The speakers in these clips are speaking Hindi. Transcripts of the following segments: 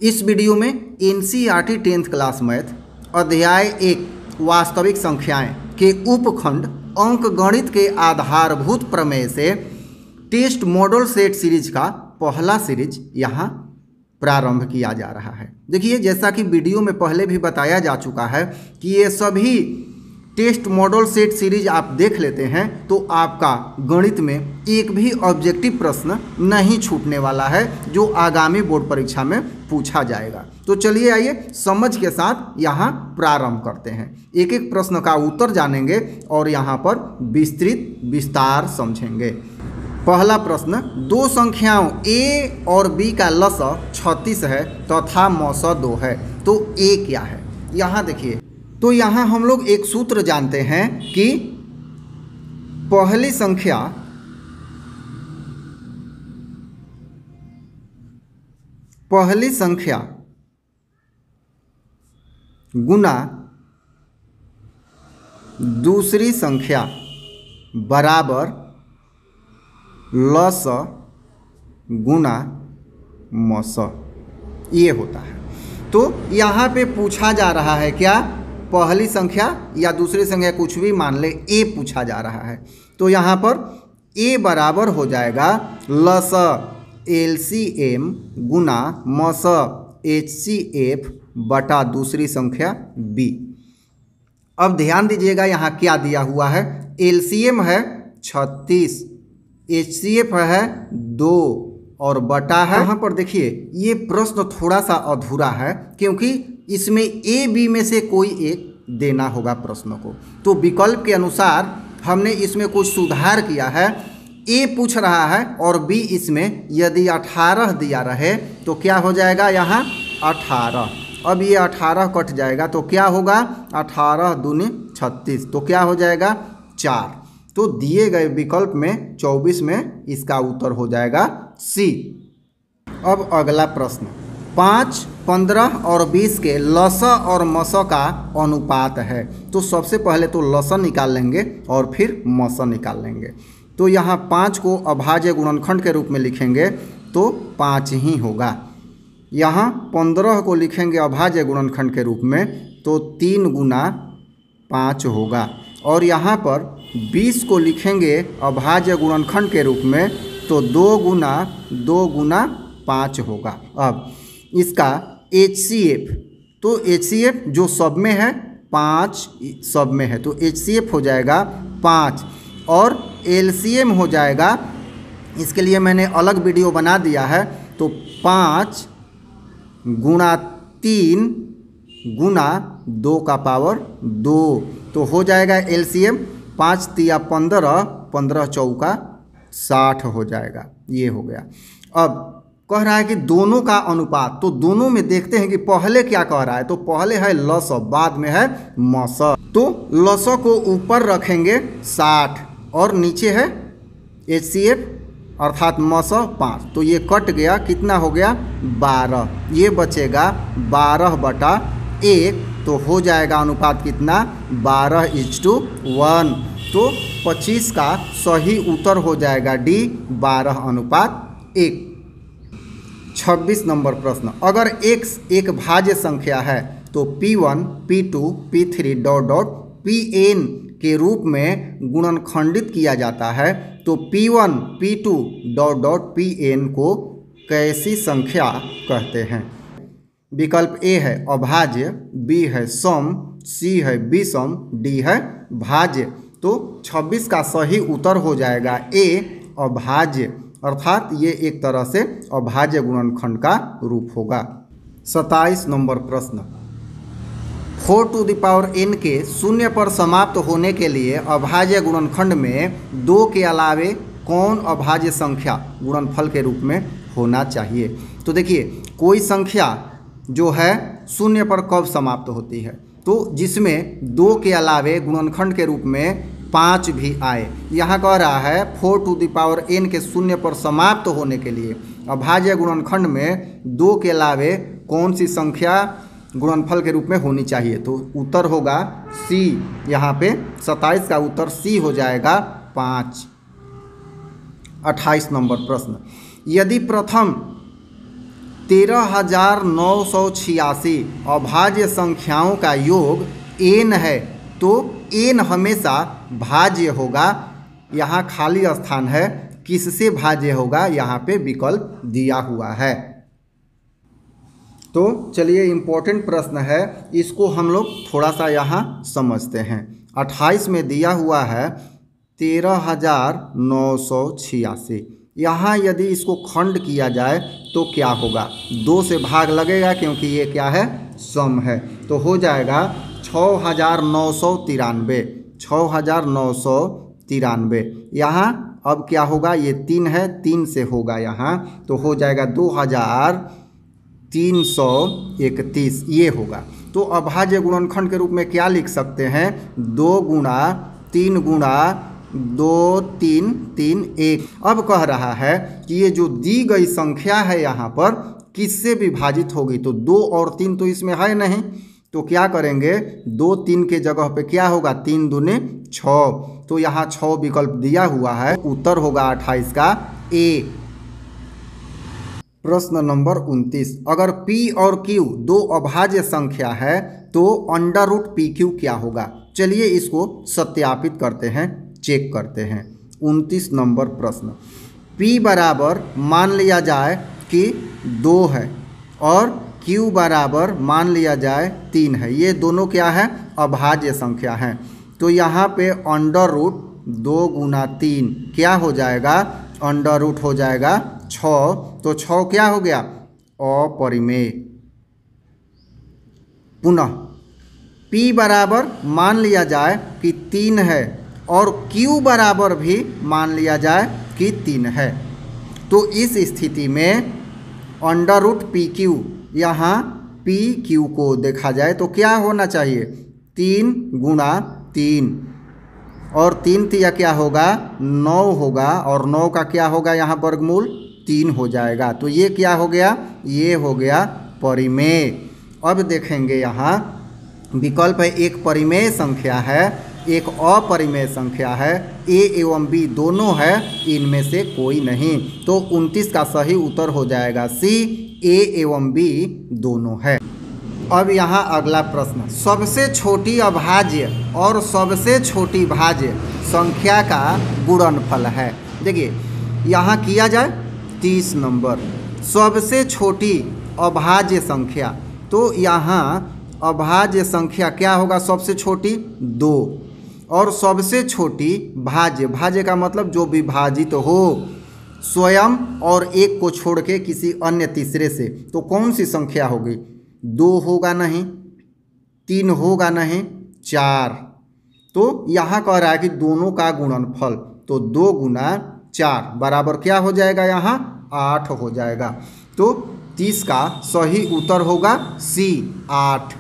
इस वीडियो में एनसीईआरटी 10th क्लास मैथ अध्याय 1 वास्तविक संख्याएं के उपखंड अंक गणित के आधारभूत प्रमेय से टेस्ट मॉडल सेट सीरीज का पहला सीरीज यहाँ प्रारंभ किया जा रहा है। देखिए, जैसा कि वीडियो में पहले भी बताया जा चुका है कि ये सभी टेस्ट मॉडल सेट सीरीज आप देख लेते हैं तो आपका गणित में एक भी ऑब्जेक्टिव प्रश्न नहीं छूटने वाला है जो आगामी बोर्ड परीक्षा में पूछा जाएगा। तो चलिए आइए समझ के साथ यहाँ प्रारंभ करते हैं। एक एक प्रश्न का उत्तर जानेंगे और यहाँ पर विस्तार समझेंगे। पहला प्रश्न, दो संख्याओं a और b का लसा 36 है तथा मौसा 2 है, तो a क्या है? यहाँ देखिए, तो यहाँ हम लोग एक सूत्र जानते हैं कि पहली संख्या गुना दूसरी संख्या बराबर लस गुना मस, ये होता है। तो यहाँ पे पूछा जा रहा है क्या? पहली संख्या या दूसरी संख्या कुछ भी मान ले, a पूछा जा रहा है। तो यहाँ पर a बराबर हो जाएगा लस LCM गुना मस HCF बटा दूसरी संख्या b। अब ध्यान दीजिएगा यहाँ क्या दिया हुआ है। LCM है 36, HCF है 2 और बटा है। यहाँ पर देखिए, ये प्रश्न थोड़ा सा अधूरा है क्योंकि इसमें ए बी में से कोई एक देना होगा प्रश्न को। तो विकल्प के अनुसार हमने इसमें कुछ सुधार किया है। ए पूछ रहा है और बी इसमें यदि 18 दिया रहे तो क्या हो जाएगा? यहाँ 18। अब ये 18 कट जाएगा तो क्या होगा? 18 दूनी 36, तो क्या हो जाएगा? 4। तो दिए गए विकल्प में 24 में इसका उत्तर हो जाएगा सी। अब अगला प्रश्न, 5, 15 और 20 के लसा और मसा का अनुपात है। तो सबसे पहले तो लसा निकाल लेंगे और फिर मसा निकाल लेंगे। तो यहाँ 5 को अभाज्य गुणनखंड के रूप में लिखेंगे तो 5 ही होगा। यहाँ 15 को लिखेंगे अभाज्य गुणनखंड के रूप में तो 3 गुना 5 होगा। और यहाँ पर 20 को लिखेंगे अभाज्य गुणनखंड के रूप में तो 2 गुना 5 होगा। अब इसका HCF, तो HCF जो सब में है 5 सब में है तो HCF हो जाएगा 5 और LCM हो जाएगा, इसके लिए मैंने अलग वीडियो बना दिया है, तो 5 गुना 3 गुना 2 का पावर 2, तो हो जाएगा LCM 5 तिया 15, 15 चौका 60 हो जाएगा। ये हो गया। अब कह रहा है कि दोनों का अनुपात, तो दोनों में देखते हैं कि पहले क्या कह रहा है। तो पहले है लस, बाद में है मस। तो लस को ऊपर रखेंगे 60 और नीचे है HCF अर्थात मस 5, तो ये कट गया, कितना हो गया? 12। ये बचेगा 12 बटा 1, तो हो जाएगा अनुपात कितना? 12:1। तो 25 का सही उत्तर हो जाएगा डी, 12:1। 26 नंबर प्रश्न, अगर x एक भाज्य संख्या है तो P1, P2, P3 Pn के रूप में गुणनखंडित किया जाता है, तो P1, P2 Pn को कैसी संख्या कहते हैं? विकल्प A है अभाज्य, B है सम, C है विषम, D है भाज्य। तो 26 का सही उत्तर हो जाएगा A, अभाज्य, अर्थात ये एक तरह से अभाज्य गुणनखंड का रूप होगा। 27 नंबर प्रश्न, 4n के शून्य पर समाप्त होने के लिए अभाज्य गुणनखंड में 2 के अलावे कौन अभाज्य संख्या गुणनफल के रूप में होना चाहिए? तो देखिए, कोई संख्या जो है शून्य पर कब समाप्त होती है? तो जिसमें 2 के अलावे गुणनखंड के रूप में 5 भी आए। यहाँ कह रहा है 4n के शून्य पर समाप्त होने के लिए अभाज्य गुणनखंड में 2 के अलावे कौन सी संख्या गुणनफल के रूप में होनी चाहिए? तो उत्तर होगा सी। यहाँ पे 27 का उत्तर सी हो जाएगा 5। 28 नंबर प्रश्न, यदि प्रथम 13,986 अभाज्य संख्याओं का योग n है, तो n हमेशा भाज्य होगा। यहाँ खाली स्थान है, किससे भाज्य होगा, यहाँ पे विकल्प दिया हुआ है। तो चलिए इम्पोर्टेंट प्रश्न है, इसको हम लोग थोड़ा सा यहाँ समझते हैं। 28 में दिया हुआ है 13,986। यहाँ यदि इसको खंड किया जाए तो क्या होगा, 2 से भाग लगेगा क्योंकि ये क्या है, सम है, तो हो जाएगा 6,993। 6,993 यहाँ अब क्या होगा, ये 3 है, 3 से होगा यहाँ, तो हो जाएगा 2,331, ये होगा। तो अभाज्य गुणनखंड के रूप में क्या लिख सकते हैं, 2 गुणा 3 गुणा 2 3 3 1। अब कह रहा है कि ये जो दी गई संख्या है यहाँ पर किससे विभाजित होगी, तो 2 और 3 तो इसमें है नहीं, तो क्या करेंगे, 2 3 के जगह पे क्या होगा, 3 दूने 6, तो यहाँ 6 विकल्प दिया हुआ है, उत्तर होगा 28 का ए। प्रश्न नंबर 29, अगर p और q दो अभाज्य संख्या है तो √pq क्या होगा। चलिए इसको सत्यापित करते हैं, चेक करते हैं। 29 नंबर प्रश्न, p बराबर मान लिया जाए कि 2 है और q बराबर मान लिया जाए 3 है, ये दोनों क्या है, अभाज्य संख्या है। तो यहाँ पे √2 गुना 3 क्या हो जाएगा, अंडर हो जाएगा 6, तो 6 क्या हो गया, अपरिमेय। पुनः p बराबर मान लिया जाए कि 3 है और q बराबर भी मान लिया जाए कि 3 है, तो इस स्थिति में √pq, यहाँ pq को देखा जाए तो क्या होना चाहिए, 3 गुणा 3 और 3 तिया क्या होगा, 9 होगा, और 9 का क्या होगा यहाँ वर्गमूल 3 हो जाएगा, तो ये क्या हो गया, ये हो गया परिमेय। अब देखेंगे यहाँ विकल्प है, एक परिमेय संख्या है, एक अपरिमेय संख्या है, a एवं b दोनों है, इनमें से कोई नहीं, तो 29 का सही उत्तर हो जाएगा c, a एवं b दोनों है। अब यहाँ अगला प्रश्न, सबसे छोटी अभाज्य और सबसे छोटी भाज्य संख्या का गुणनफल है। देखिए यहाँ किया जाए 30 नंबर, सबसे छोटी अभाज्य संख्या, तो यहाँ अभाज्य संख्या क्या होगा, सबसे छोटी 2, और सबसे छोटी भाज्य, भाज्य का मतलब जो विभाजित हो स्वयं और एक को छोड़ के किसी अन्य तीसरे से, तो कौन सी संख्या होगी, 2 होगा नहीं, 3 होगा नहीं, 4। तो यहाँ कह रहा है कि दोनों का गुणनफल, तो 2 गुना 4 बराबर क्या हो जाएगा, यहाँ 8 हो जाएगा, तो 30 का सही उत्तर होगा सी, 8।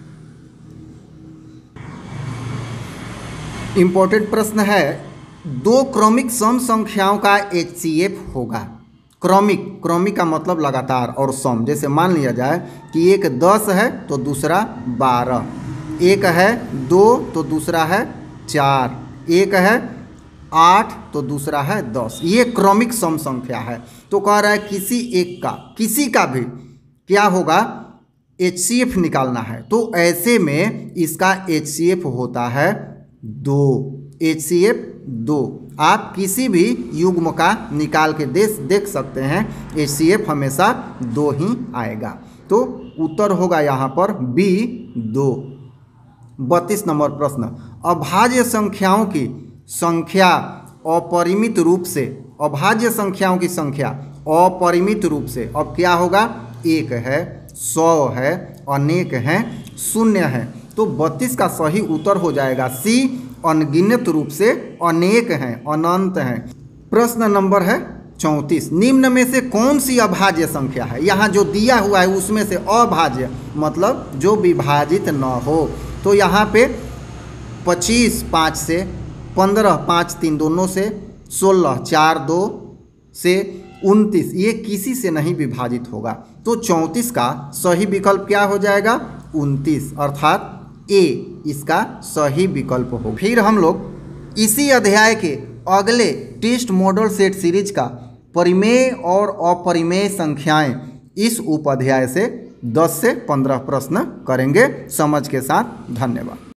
इम्पोर्टेंट प्रश्न है, 2 क्रमिक सम संख्याओं का HCF होगा। क्रमिक का मतलब लगातार और सम, जैसे मान लिया जाए कि एक 10 है तो दूसरा 12, एक है 2 तो दूसरा है 4, एक है 8 तो दूसरा है 10, ये क्रमिक सम संख्या है। तो कह रहा है किसी एक का, किसी का भी क्या होगा, HCF निकालना है, तो ऐसे में इसका HCF होता है 2, HCF 2। आप किसी भी युग्म का निकाल के देख सकते हैं, HCF हमेशा 2 ही आएगा, तो उत्तर होगा यहाँ पर B, 2। 32 नंबर प्रश्न, अभाज्य संख्याओं की संख्या अपरिमित रूप से, अभाज्य संख्याओं की संख्या अपरिमित रूप से, अब क्या होगा, 1 है, 100 है, अनेक हैं, 0 है, तो 32 का सही उत्तर हो जाएगा C, अनगिनत रूप से अनेक हैं, अनंत हैं। प्रश्न नंबर है 34, निम्न में से कौन सी अभाज्य संख्या है, यहाँ जो दिया हुआ है उसमें से अभाज्य मतलब जो विभाजित न हो, तो यहाँ पे 25 5 से, 15 5 3 दोनों से, 16 4 2 से, 29 ये किसी से नहीं विभाजित होगा, तो 34 का सही विकल्प क्या हो जाएगा, 29, अर्थात ए इसका सही विकल्प हो। फिर हम लोग इसी अध्याय के अगले टेस्ट मॉडल सेट सीरीज का परिमेय और अपरिमेय संख्याएं इस उपाध्याय से 10 से 15 प्रश्न करेंगे समझ के साथ। धन्यवाद।